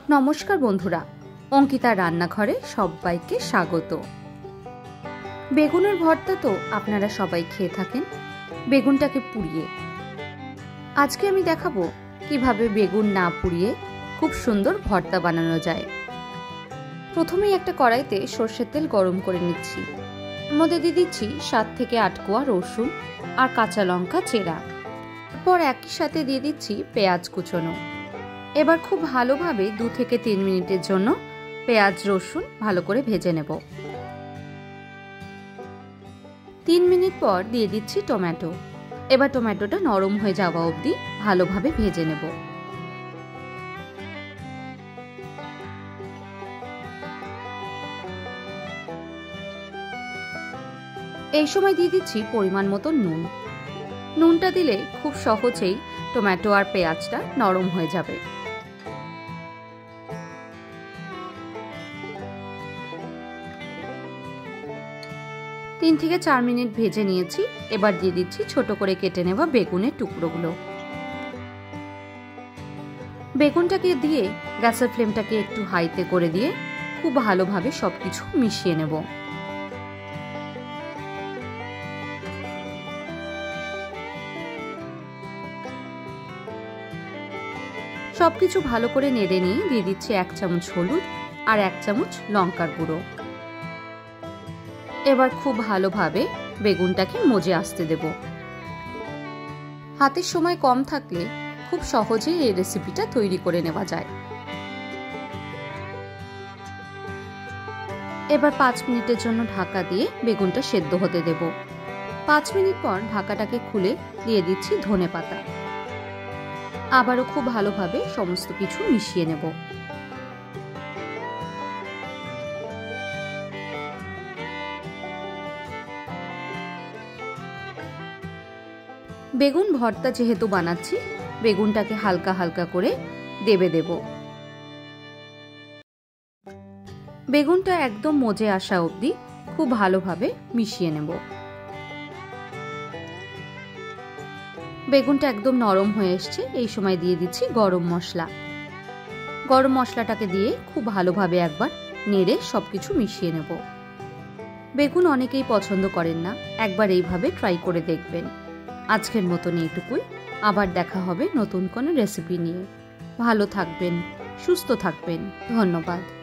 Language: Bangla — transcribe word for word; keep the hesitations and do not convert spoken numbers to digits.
নমস্কার বন্ধুরা, অঙ্কিতার রান্নাঘরে সবাইকে স্বাগত। বেগুনের ভর্তা তো আপনারা সবাই খেয়ে থাকেন, বেগুনটাকে পুড়িয়ে। আজকে আমি দেখাবো কিভাবে বেগুন না পুড়িয়ে খুব সুন্দর ভর্তা বানানো যায়। প্রথমেই একটা কড়াইতে সর্ষের তেল গরম করে নিচ্ছি। এর মধ্যে দিয়ে দিচ্ছি সাত থেকে আট কোয়া রসুন আর কাঁচা লঙ্কা চেরা। তারপর একই সাথে দিয়ে দিচ্ছি পেঁয়াজ কুচোনো। এবার খুব ভালোভাবে দু থেকে তিন মিনিটের জন্য পেঁয়াজ রসুন ভালো করে ভেজে নেব। তিন মিনিট পর দিয়ে দিচ্ছি টমেটো। এবার টমেটোটা নরম হয়ে যাওয়া অবধি ভালোভাবে ভেজে নেব। এই সময় দিয়ে দিচ্ছি পরিমাণ মতো নুন। নুনটা দিলে খুব সহজেই টমেটো আর পেঁয়াজটা নরম হয়ে যাবে। তিন থেকে চার মিনিট ভেজে নিয়েছি। এবার দিয়ে দিচ্ছি ছোট করে কেটে নেওয়া বেগুনের টুকরোগুলো। বেগুনটাকে দিয়ে গ্যাসের ফ্লেমটাকে একটু হাইতে করে দিয়ে খুব ভালোভাবে সবকিছু মিশিয়ে নেব। সবকিছু ভালো করে নেড়ে নিয়ে দিয়ে দিচ্ছি এক চামচ হলুদ আর এক চামচ লঙ্কার গুঁড়ো। এবার খুব ভালোভাবে বেগুনটাকে মজে আসতে দেব। হাতের সময় কম থাকলে খুব সহজেই এই রেসিপিটা তৈরি করে নেওয়া যায়। এবার পাঁচ মিনিটের জন্য ঢাকা দিয়ে বেগুনটা সেদ্ধ হতে দেব। পাঁচ মিনিট পর ঢাকাটাকে খুলে দিয়ে দিচ্ছি ধনেপাতা। আবারও খুব ভালোভাবে সমস্ত কিছু মিশিয়ে নেব। বেগুন ভর্তা যেহেতু বানাচ্ছি, বেগুনটাকে হালকা হালকা করে দেবে দেব। বেগুনটা একদম মজে আসা অবধি খুব ভালোভাবে মিশিয়ে নেব। বেগুনটা একদম নরম হয়ে এসছে। এই সময় দিয়ে দিচ্ছি গরম মশলা। গরম মশলাটাকে দিয়ে খুব ভালোভাবে একবার নেড়ে সবকিছু মিশিয়ে নেব। বেগুন অনেকেই পছন্দ করেন না, একবার এইভাবে ট্রাই করে দেখবেন। আজকের মতন এইটুকুই। আবার দেখা হবে নতুন কোনো রেসিপি নিয়ে। ভালো থাকবেন, সুস্থ থাকবেন। ধন্যবাদ।